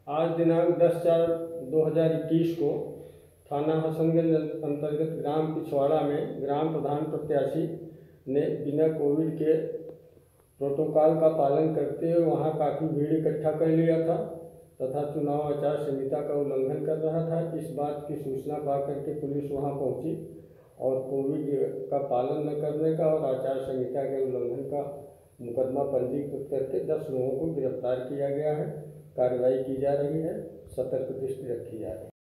आज दिनांक 10/4/2021 को थाना हसनगंज अंतर्गत ग्राम पिछवाड़ा में ग्राम प्रधान प्रत्याशी ने बिना कोविड के प्रोटोकॉल का पालन करते हुए वहां काफ़ी भीड़ इकट्ठा कर लिया था तथा चुनाव आचार संहिता का उल्लंघन कर रहा था। इस बात की सूचना पाकर के पुलिस वहां पहुंची और कोविड का पालन न करने का और आचार संहिता के उल्लंघन का मुकदमा पंजीकृत करके 10 लोगों को गिरफ्तार किया गया है। कार्रवाई की जा रही है, सतर्क दृष्टि रखी जा रही है।